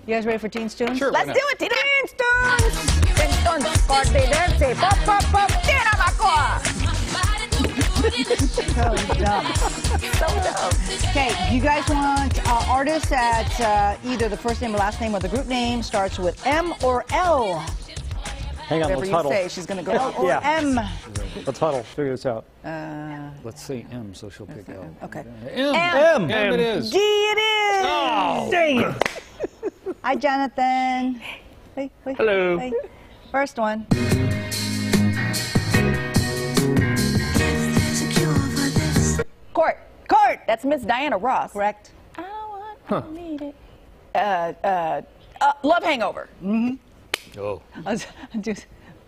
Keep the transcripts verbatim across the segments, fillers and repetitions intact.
You guys ready for Teens Tunes? Sure. Let's do it, Teens Tunes! Teens Tunes, corte dance, pop, pop, pop, tira makoa! So dumb. So dumb. Okay, you guys want uh, artists at uh, either the first name or last name or the group name starts with M or L? Hang on, Whatever let's you huddle. say, she's gonna go. L or Yeah. M? Let's huddle. Figure this out. Uh, Let's say M, so she'll pick L. okay. M. M. M. It is. G it is! Oh. Dang it! Hi, Jonathan. Hey, hey, Hello. hey. First one. Court. Court! That's Miss Diana Ross. Correct. I want, I need it. Uh, uh, uh, Love Hangover. Oh. I'll just- I'll just-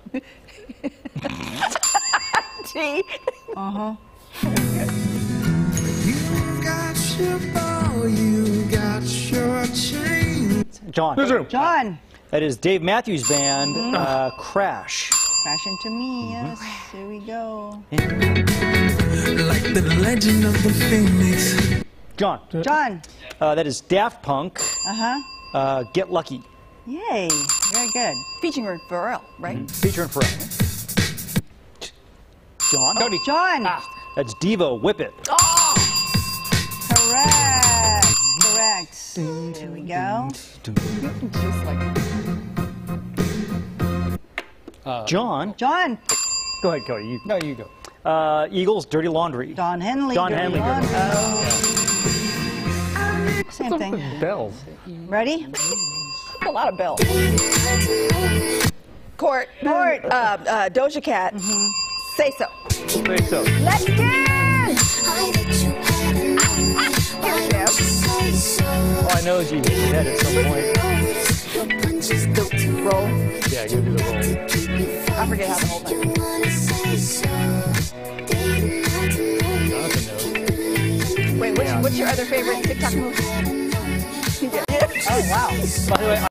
G. Uh-huh. You got your ball, you got your chain. John. John. That is Dave Matthews Band, uh, Crash. Crash into me, yes. Here we go. Like the legend of the Phoenix. John. John. Uh, that is Daft Punk, Uh-huh. uh, Get Lucky. Yay. Very good. Featuring Pharrell, right? Featuring Pharrell. John. Cody. John. That's Devo, Whip It. Correct. Correct. There we go. Just like John. John. Go ahead, Cody. You, No, you go. uh, Eagles, Dirty Laundry. Don Henley. Don Dirty Henley, Laundry. Dirty Same thing. Bells. Ready? a lot of bells. Court. Court. Uh, uh, Doja Cat. Say so. Say so. Let's dance! All I know is you hit your head at some point. The roll. Yeah, give me the roll. I forget how the whole thing. Jonathan knows. Wait, what's, what's your other favorite TikTok move? Yeah. Oh, wow. By the way,